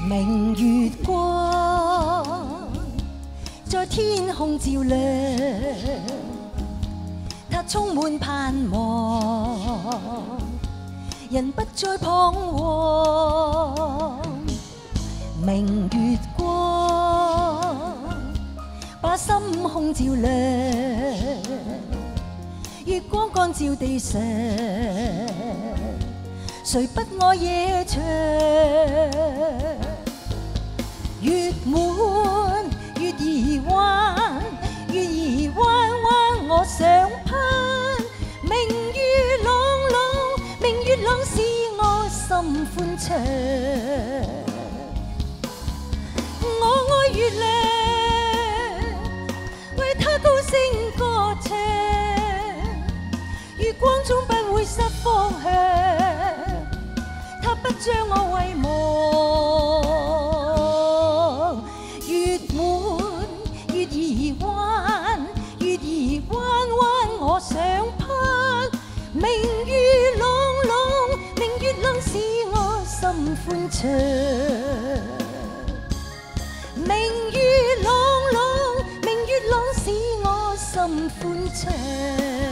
明月光在天空照亮，它充滿盼望，人不再彷徨。明月光把心空照亮，月光光照地上，誰不愛夜長？月滿月兒彎，月兒彎彎我想攀。明月朗朗，明月朗使我心歡暢。我愛月亮，為它高聲歌唱。月光中不會失方向，它不將我遺忘。月滿月兒彎，月兒彎彎我想攀。明月朗朗，明月朗使我心歡暢。明月朗朗，明月朗使我心歡暢。